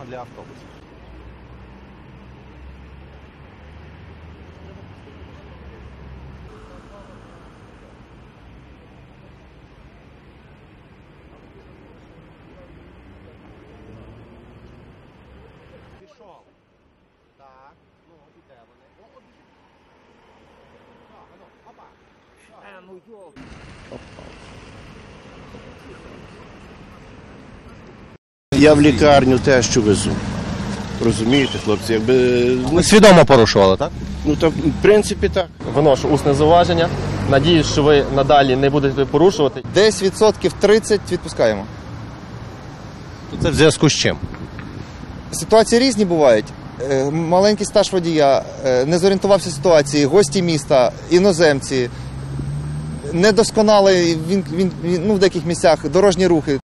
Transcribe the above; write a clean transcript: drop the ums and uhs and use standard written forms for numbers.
для автобусів. Пішов. Так, ну, і де вони? О, біжить. Так, ну, опа. Ну, йо. Я в лікарню теж що везу. Розумієте, хлопці, якби... Ви свідомо порушували, так? Ну, то, в принципі, так. Виношу усне зауваження. Надіюсь, що ви надалі не будете порушувати. Десь 30% відпускаємо. Це в зв'язку з чим? Ситуації різні бувають. Маленький стаж водія, не зорієнтувався в ситуації, гості міста, іноземці. Недосконалий він в деяких місцях дорожні рухи.